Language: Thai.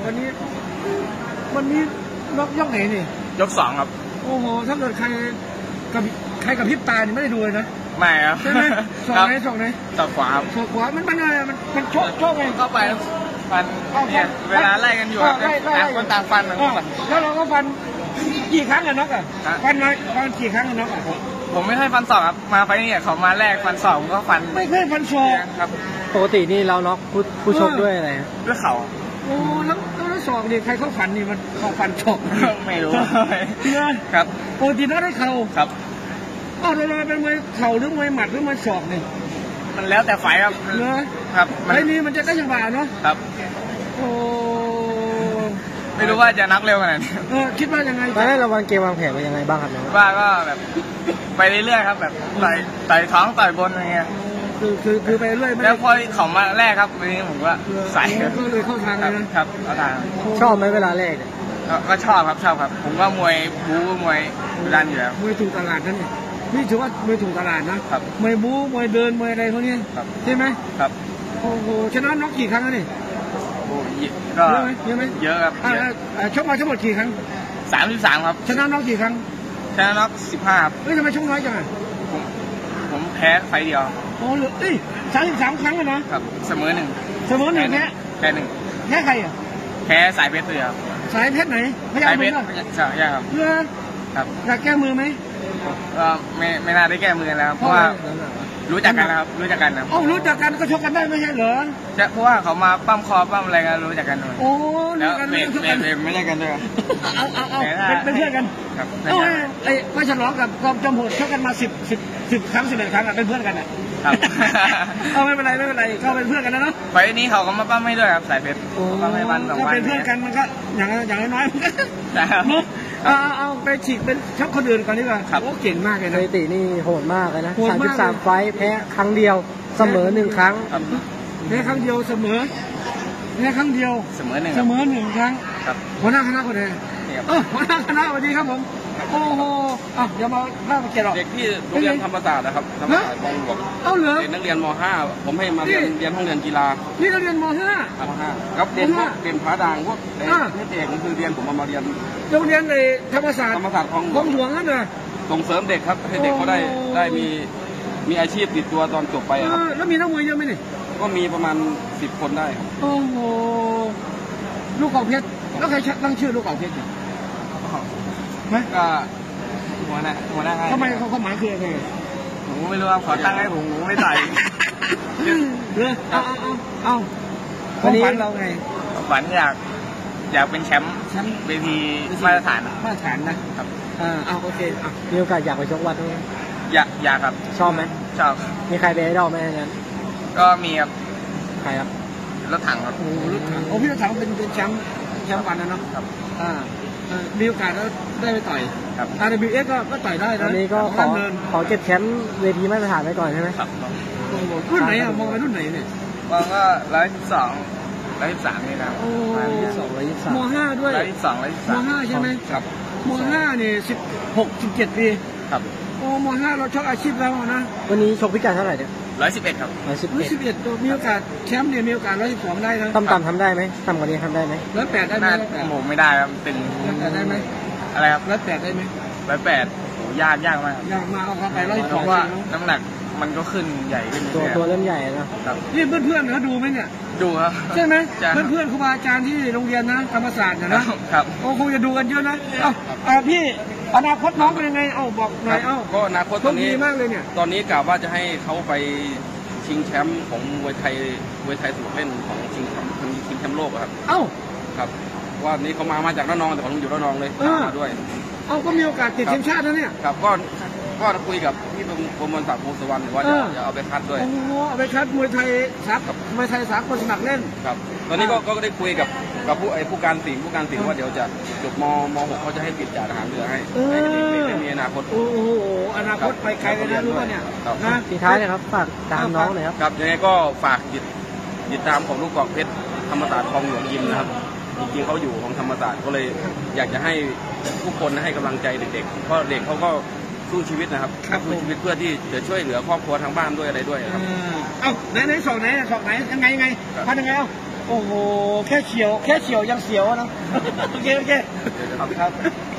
วันนี้ยกไหนนี่ยก2ครับโอ้โหถ้าเกิดใครกับพริบตานี่ไม่ได้ดูเลยนะไม่ครับใช่ไหมสองไหนศอกขวาครับศอกขวามันอะไรมันโชคไงเข้าไปฟันเนี่ยเวลาไล่กันอยู่ต่างคนต่างฟันแล้วเราก็ฟันกี่ครั้งอะน็อกอะฟันกี่ครั้งอะน็อกอะผมไม่ให้ฟันศอกครับมาไฟนี่เขามาแรกฟันศอกผมก็ฟันไม่เคยฟันศอกครับปกตินี่เราน็อกผู้ชกด้วยอะไรด้วยเข่าโอ้แล้วศอกนี่ใครเขาฟันนี่มันเขาฟันศอกไม่รู้ครับปกติน็อกได้เข่าครับเราเป็นมวยเข่าหรือมวยหมัดหรือมวยศอกนี่มันแล้วแต่ไฟครับครับไฟนี้มันจะได้จังหวะเนาะครับโอ้ไม่รู้ว่าจะนักเร็วขนาดนี้คิดว่ายังไงตอนนี้เราวางเกมวางแผนเป็นยังไงบ้างครับน้องว่าก็แบบไปเรื่อยๆครับแบบต่อยท้องต่อยบนอะไรเงี้ยคือไปเรื่อยแล้วพอเขามาแรกครับวันนี้ผมว่าใส่ก็เลยเข้าทางเลยนะครับเข้าทางชอบไหมเวลาแรกก็ชอบครับผมก็มวยบู๊มวยดันอยู่แล้วมวยถูกตลาดนั่นนี่ถือว่ามวยถูกตลาดนะครับมวยบู๊มวยเดินมวยอะไรพวกนี้ใช่ไหมครับโอ้โหชนะน็อกกี่ครั้งแล้วนี่ก็เยอะไหมเยอะครับชกมาทั้งหมดกี่ครั้ง 33ครับชนะน็อกกี่ครั้งชนะน็อก15ครับทำไมชกน้อยจังผมแพ้ไฟเดียวโอ้เหลือ33 ครั้งเลยนะครับเสมอ1 แพ้ 1 แพ้ใครอ่ะแพ้สายเพชรเลยครับสายเพชรไหนสายเพชรใช่ครับครับอยากแก้มือไหมไม่น่าได้แก้มือแล้วเพราะว่ารู้จักกันครับรู้จักกันนะรู้จักกันก็ชกกันได้ไม่ใช่เหรอเพราะว่าเขามาปั้มคอปั้มอะไรกันรู้จักกันโอ้แล้วเมย์ไม่ได้กันด้วยเอาเป็นเพื่อนกันไอ้ไม่ฉลองกับกอมจมโหดชกกันมา10 ครั้ง11 ครั้งเป็นเพื่อนกันอ่ะไม่เป็นไรก็เป็นเพื่อนกันนะเนาะไฟนี้เขาก็มาปั้มให้ด้วยครับสายเพชรปั้มให้ปั้มก็เป็นเพื่อนกันมันก็อย่างน้อยเอาไปฉีกเป็นชกคนอื่นก่อนดีกว่าโอ้เก่งมากเลยนะสถิตินี่โหดมากเลยนะ33 ไฟแพ้ครั้งเดียวเสมอ1 ครั้งแพ้ครั้งเดียวเสมอแพ้ครั้งเดียวเสมอ1 ครั้งหัวหน้าคณะคนไหนหัวหน้าคณะสวัสดีครับผมโอ้โหเดี๋ยวมาเล่าเกี่ยวกับเด็กที่โรงเรียนธรรมศาสตร์นะครับธรรมศาสตร์คลองหลวงเหรอเป็นนักเรียนม.5 ผมให้มาเรียนห้องเรียนกีฬานี่นักเรียนม.5 ครับเรียนผาด่างพวกเด็กคือเรียนผมมาเรียนโรงเรียนในธรรมศาสตร์คลองหลวงนั่นเลยส่งเสริมเด็กครับให้เด็กเขาได้มีอาชีพติดตัวตอนจบไปครับแล้วมีนักมวยเยอะไหมนี่ก็มีประมาณ10 คนได้ครับโอ้โหลูกเก่าเพชรแล้วใครตั้งชื่อลูกเก่าเพชรก็หัวหน้าทำไมเขาหมายคืออะไรผมไม่รู้ครับขอตั้งให้ผมไม่ใส่เอาวันนี้เราไงฝันอยากเป็นแชมป์เวทีมาตรฐานนะครับเอาโอเคมีโอกาสอยากไปชกวัดไหมอยากครับชอบไหมชอบมีใครไปให้เราไหมงั้นก็มีครับใครครับรถถังครับรถถังพี่รถถังเป็นแชมป์วันนะเนาะครับมีโอกาสได้ไปต่อยครับ RWS ก็ต่อยได้นะอันนี้ก็ขอเก็บแชมป์เวทีมาตรฐานไว้ก่อนใช่ไหมครับรุ่นไหนมองไปรุ่นไหนเนี่ยมองก็112 113นี่นะม.5 ด้วยม.5 ใช่ไหมครับม.5 นี่16 17 ปีครับโอ้ม.5 เราชกอาชีพแล้วนะวันนี้ชกพิกัดเท่าไหร่เนี่ย 111ครับ 111ตัวมีโอกาสแชมป์เนี่ยมีโอกาส112ได้นะต่ำทำได้ไหมต่ำกว่านี้ทำได้ไหม 108ได้ไหมผมไม่ได้ครับตึง 108ได้ไหมอะไรครับ 108ได้ไหม 108โหยากมากเอาเข้าไป 112ว่าน้ำหนักมันก็ขึ้นใหญ่ขึ้นตัวเริ่มใหญ่นะครับนี่เพื่อนเขาดูไหมเนี่ยดูครับใช่ไหมเพื่อนครูบาอาจารย์ที่โรงเรียนนะธรรมศาสตร์นะครับโอ้คงจะดูกันเยอะนะพี่อนาคตน้องเป็นยังไงบอกหน่อยก็อนาคตตอนนี้มากเลยเนี่ยตอนนี้กล่าวว่าจะให้เขาไปชิงแชมป์ของมวยไทยสุดเล่นของชิงแชมป์โลกครับครับว่านี้เขามาจากระนองแต่ผมอยู่ระนองเลยมาด้วยก็มีโอกาสติดทีมชาตินะเนี่ยครับก็คุยกับพี่ประมวลศักดิ์ ภูสวรรณว่าจะเอาไปคัดด้วยเอาไปคัดมวยไทยสากลสมัครเล่นครับตอนนี้ก็ได้คุยกับผู้การสิงห์ว่าเดี๋ยวจะจบม.6เขาจะให้ติดจ่าทหารเรือให้มีอนาคตโอ้โหอนาคตไปไกลเลยนะรู้ป่ะเนี่ยสุดท้ายเลยครับฝากตามน้องเลยครับยังไงก็ฝากติดตามของลูกกอกเพชรธรรมศาสตร์คลองหลวงยิมนะครับจริงๆเขาอยู่ของธรรมศาสตร์ก็เลยอยากจะให้ทุกคนให้กำลังใจเด็กๆเพราะเด็กเขาก็สู้ชีวิตนะครับสู้ชีวิตเพื่อที่จะช่วยเหลือครอบครัวทางบ้านด้วยอะไรด้วยครับไหนสองไหนยังไงพันยังไงโอ้โหแค่เฉียวยังเสียวนะโอเคขอบคุณครับ